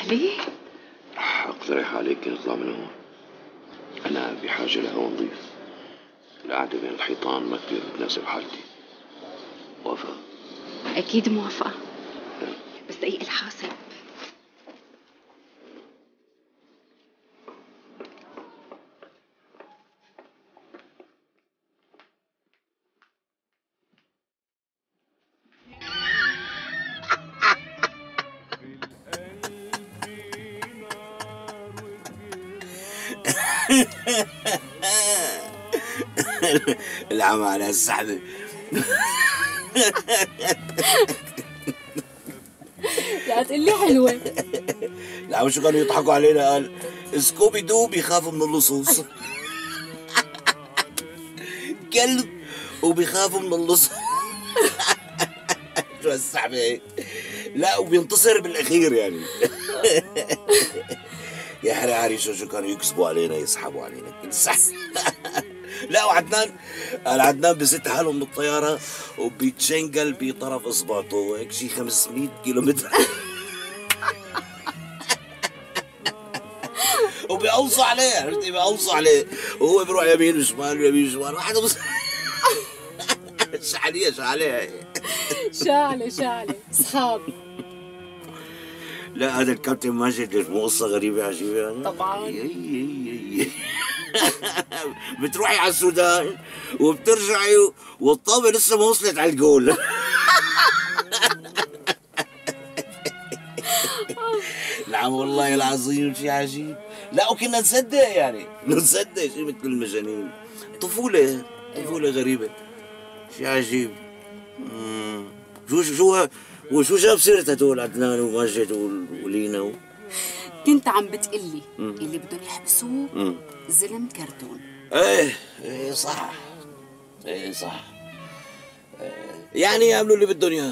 ليه؟ رح اقترح عليك نطلع من هون. انا بحاجة لهوا نظيف. القعدة بين الحيطان ما كثير بتناسب حالتي. موافقة؟ اكيد موافقة، بس دقيق الحاسب. العمى على السحبة. لا تقلي حلوة. العمى شو كانوا يضحكوا علينا؟ قال سكوبي دو بيخافوا من اللصوص. كلب وبيخافوا من اللصوص. شو هالسحبة هيك؟ لا وبينتصر بالاخير يعني. يا حراري شو كانوا يكسبوا علينا، يسحبوا علينا كل ساعة. لا وعدنان قال عدنان بزت حاله من الطيارة وبيتشنقل بطرف اصبعته هيك شي 500 كيلومتر. وبيقوصوا عليه، عرفتي؟ بيقوصوا عليه وهو بيروح يمين وشمال ويمين وشمال. واحد شعلية شعلة صحاب. لا هذا الكابتن ماجد مو قصة غريبة عجيبة يعني؟ طبعا. بتروحي على السودان وبترجعي والطابة لسه ما وصلت على الجول. نعم والله العظيم شيء عجيب. لا وكنا نصدق يعني، نصدق شيء مثل المجانين. طفولة غريبة، شيء عجيب. شو جاب سيرة هدول عدنان وماجد ولينا كنت عم بتقلي اللي بدهم يحبسوه زلم كرتون. ايه صح. يعني يعملوا اللي بدهم اياه.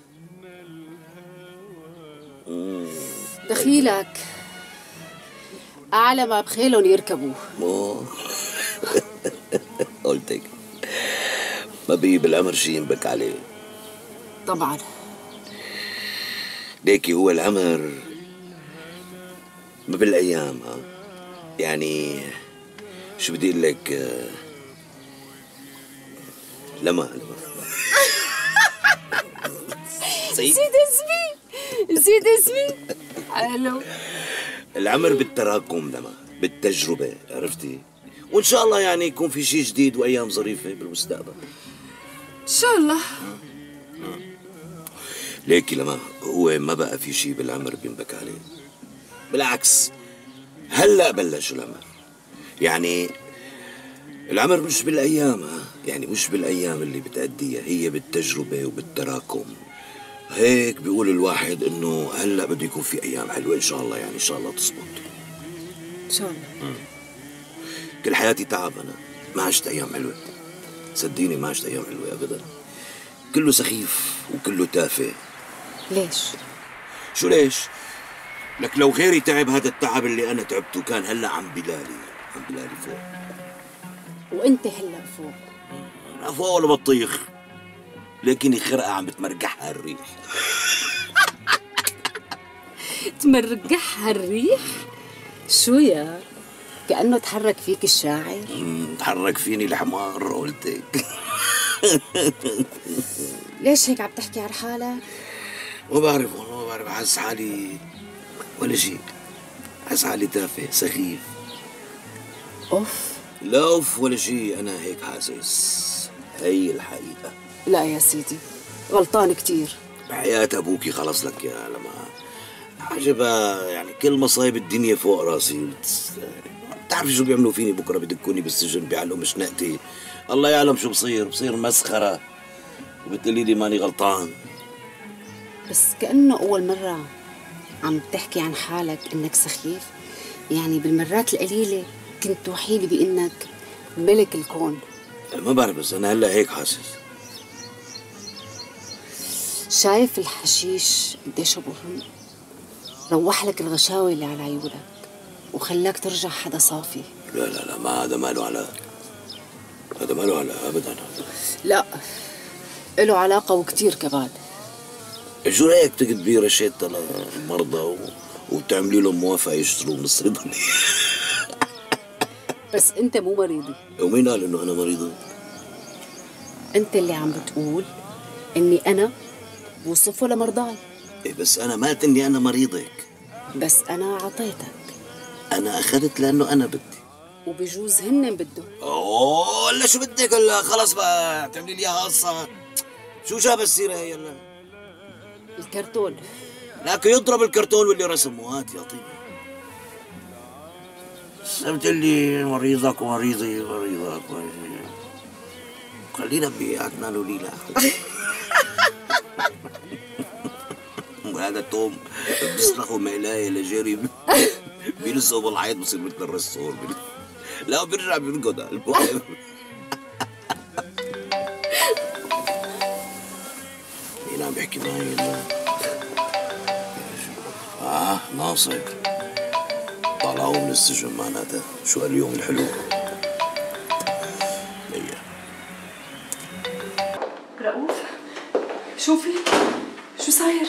دخيلك أعلى ما بخيلهم يركبوا. قلتك ما بي بالعمر شي ينبك عليه. طبعا. ليكي هو العمر ما بالايام. يعني شو بدي اقول لك؟ لما نسيت اسمي. الو. العمر بالتراكم، لما بالتجربة، عرفتي؟ وان شاء الله يعني يكون في شيء جديد وايام ظريفة بالمستقبل ان شاء الله. ليكي لما هو ما بقى في شيء بالعمر بينبك عليه، بالعكس هلا بلش العمر. يعني العمر مش بالايام، يعني مش بالايام اللي بتأديها، هي بالتجربة وبالتراكم. هيك بيقول الواحد انه هلا بده يكون في ايام حلوة ان شاء الله، يعني ان شاء الله تزبط ان شاء الله. كل حياتي تعب، انا ما عشت ايام حلوة، صدقيني ما عشت ايام حلوة ابدا. كله سخيف وكله تافه. ليش؟ شو ليش؟ لك لو غيري تعب هذا التعب اللي انا تعبته كان هلا عم بلالي فوق. وانت هلا فوق. لا فوق ولا بطيخ، لكني خرقة عم بتمرقحها الريح. تمرقحها الريح؟ شو يا؟ كأنه تحرك فيك الشاعر. تحرك فيني الحمار قلتك. ليش هيك عم تحكي على حالك؟ ما بعرف والله، ما بعرف، حس حالي ولا شيء، حس حالي تافه سخيف. اوف. لا اوف ولا شيء، انا هيك حاسس، هي الحقيقة. لا يا سيدي غلطان كتير. بحياة ابوكي خلص لك يا لما عجبها، يعني كل مصايب الدنيا فوق راسي. بتعرفي شو بيعملوا فيني بكره؟ بدكوني بالسجن بيعلقوا مشنقتي، الله يعلم شو بصير مسخرة، وبتقولي لي ماني غلطان. بس كأنه أول مرة عم تحكي عن حالك إنك سخيف. يعني بالمرات القليلة كنت توحي لي بإنك ملك الكون. ما بعرف، بس أنا هلا هيك حاسس. شايف الحشيش قديش مهم؟ روح لك الغشاوة اللي على عيونك وخلاك ترجع حدا صافي. لا ما هذا ما له علاقة، هذا ما له علاقة أبدا. لا له علاقة وكتير كمان. شو رأيك تكتبي رشيد المرضى وبتعملي لهم موافقة يشتروا من الصيدلية. بس انت مو مريضي. ومين قال انه انا مريضة؟ انت اللي عم بتقول اني انا بوصفه لمرضاي. إيه بس انا ما قلت اني انا مريضك. بس انا عطيتك. انا اخذت لانه انا بدي. وبجوز هن بدهم. اوه هلا شو بدك هلا؟ خلص بقى تعملي لي اياها قصة. شو جاب السيرة هي هلا؟ الكرتون. لكن يضرب الكرتون واللي رسمه. هات يا طيب. قلت لي مريضك ومريضي مريضك خلينا بيعتنا وليلى. وهذا توم بيصرخوا ميلاي لجيري بيلصقوا بالحيط بصير مثل الرسول. لا بيرجع بيرقد. المهم مين عم بيحكي معي هلا؟ ناصر طلعوا من السجن معناتها. شو هاليوم الحلو؟ هي رؤوف شوفي شو صاير؟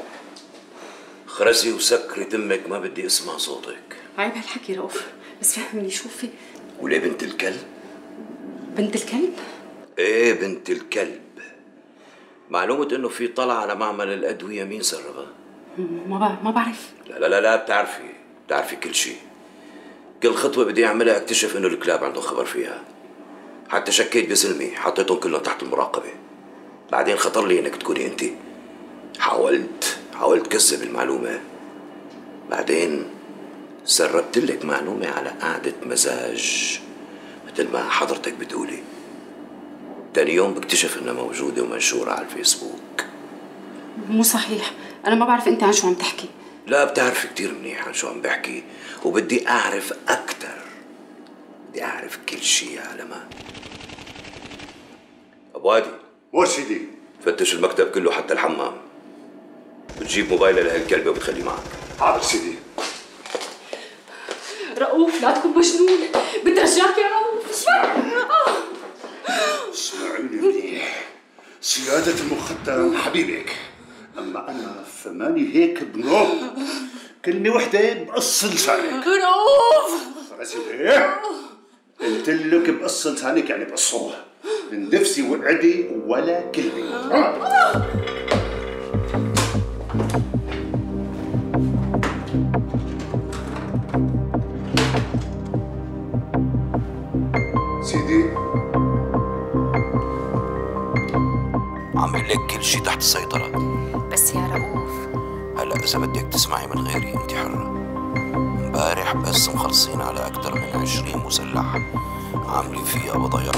خرسي وسكري تمك ما بدي اسمع صوتك. عيب هالحكي رؤوف، بس فهمني شوفي. وليه بنت الكلب؟ بنت الكلب؟ ايه بنت الكلب. معلومة انه في طلع على معمل الادوية مين سربها؟ ما بعرف. لا بتعرفي كل شيء. كل خطوة بدي اعملها اكتشف انه الكلاب عندهم خبر فيها. حتى شكيت بسلمي حطيتهم كلهم تحت المراقبة. بعدين خطر لي انك تكوني انت. حاولت كذب المعلومة. بعدين سربت لك معلومة على قعدة مزاج مثل ما حضرتك بتقولي. تاني يوم بكتشف انها موجودة ومنشورة على الفيسبوك. مو صحيح، انا ما بعرف انت عن شو عم تحكي. لا بتعرف كتير منيح عن شو عم بحكي، وبدي اعرف اكتر. بدي اعرف كل شيء يا علما. ابو هادي. وش سيدي؟ فتش المكتب كله حتى الحمام. بتجيب موبايل لهالكلبة وبتخليه معك. حاضر سيدي. رؤوف لا تكون مجنون، بترجاك يا رؤوف. اسمعيني منيح، سيادة المخدر حبيبك، أما أنا فماني هيك بنوب. كلمة وحدة بقص لسانك. رؤوف راسي ايه؟ قلت لك بقص لسانك يعني بقصوه. من نفسي وقعدي ولا كلمة. سيدي عامل لك كل شيء تحت السيطرة. بس يا رؤوف هلا إذا بدك تسمعي من غيري أنت حرة. امبارح بس مخلصين على أكثر من 20 مسلح عاملين فيها بضيع.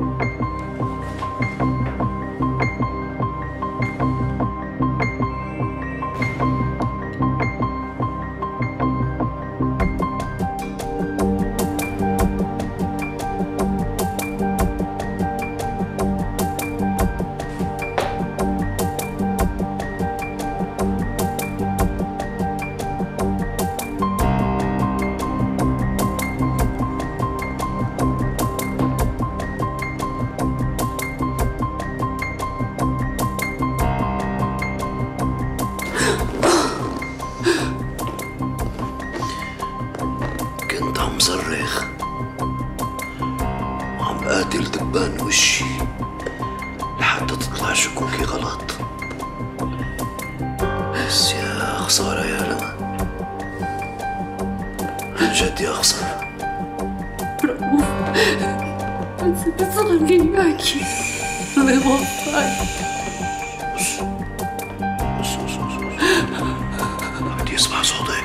كنت عم صرخ وعم قاتل دبان وشي لحتى تطلع شكوكي غلط. بس يا خسارة يا لما، عن جد يا خسارة. رؤوف بس خليني معك. الله يوفقك. ما بدي اسمع صوتك.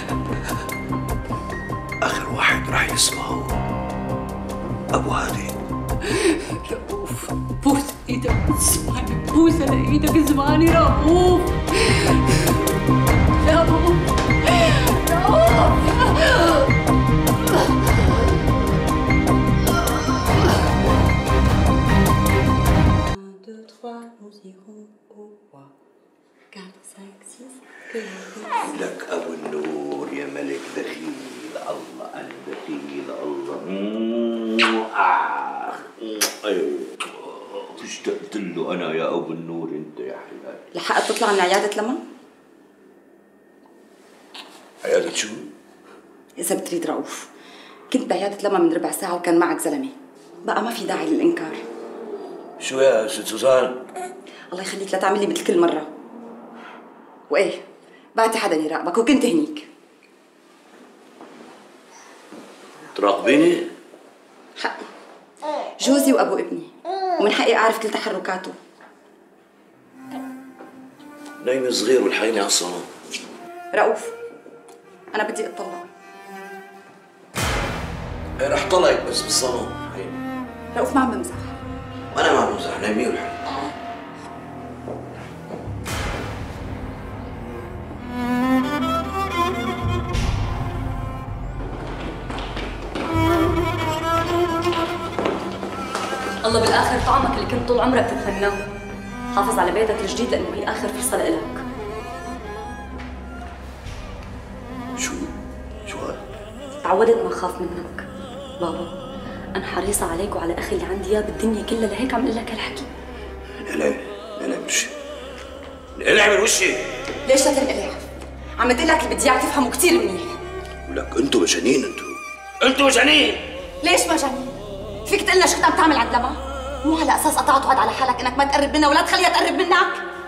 آخر واحد راح يسمعه أبو هادي. رؤوف بوس ايدك اسمعني، بوس على ايدك اسمعني رؤوف. رؤوف لك أبو النور يا ملك دخيل. الله الدخيل الله. اشتقت له أنا يا أبو النور. أنت يا حلال لحقت تطلع من عيادة لمن؟ عملت شو؟ إذا بتريد رؤوف، كنت بعيادة لما من ربع ساعة وكان معك زلمة، بقى ما في داعي للإنكار. شو يا ست سوزان؟ الله يخليك لا تعملي مثل كل مرة. وإيه، بعتي حدا يراقبك وكنت هنيك. تراقبيني؟ حقي، جوزي وأبو ابني، ومن حقي أعرف كل تحركاته. نايم صغير والحقيني على الصالون. رؤوف، أنا بدي أتطلق. ايه رح طلعك بس بالصالون. رؤوف ما عم بمزح. وانا ما عم بمزح، نايمين والحقيقة. الله بالاخر طعمك اللي كنت طول عمرك تتمناه. حافظ على بيتك الجديد لانه هي اخر فرصه لإلك. شو هاد؟ تعودت ما اخاف منك بابا. انا حريصه عليك وعلى اخي اللي عندي اياه بالدنيا كلها، لهيك عم اقول لك هالحكي. لا من وشي، لا من وشي. ليش لا تنقلع؟ عم تقول لك اللي بدي اياك تفهمه كثير منيح. ولك انتوا مجانين، انتوا مجانين. ليش مجانين؟ فيك تقلنا شو كنت عم تعمل عند لما؟ مو على اساس قطعت وعد على حالك انك ما تقرب منها ولا تخليها تقرب منك؟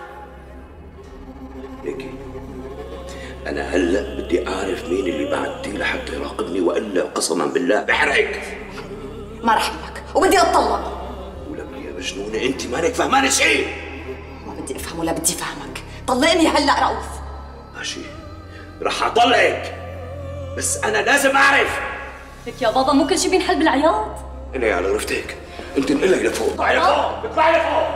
ليكي انا هلا بدي اعرف مين اللي بعتيه لحتى يراقبني، والا قسما بالله بحرقك. ما رح لك وبدي اتطلق. ولك يا مجنونه انت مالك فهمانه شيء. ما بدي افهم ولا بدي فهمك، طلقني هلا رؤوف. ماشي رح اطلقك، بس انا لازم اعرف. لك يا بابا مو كل شيء بينحل بالعياط. اني على رفتك، انت انقلي لفوق، اطلعي لفوق، اطلعي لفوق.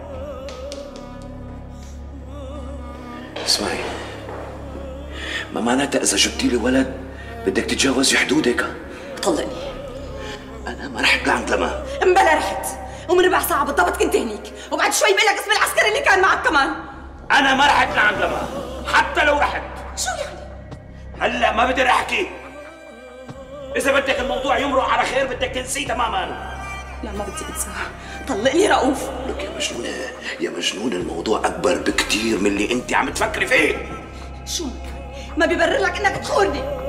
اسمعي، ما معناتها اذا جبتي لي ولد بدك تتجاوزي حدودك. طلقني. انا ما رحت لعند لما. امبلا رحت، ومن ربع ساعة بالضبط كنت هنيك، وبعد شوي بقول لك اسم العسكري اللي كان معك كمان. انا ما رحت لعند لما، حتى لو رحت. شو يعني؟ هلا ما بدي احكي. اذا بدك الموضوع يمرق على خير بدك تنسيه تماما. لا ما بدي انساه، طلقني رؤوف. لك يا مجنونة الموضوع أكبر بكتير من اللي أنت عم تفكري فيه. شو ما بيبرر لك إنك تخوني؟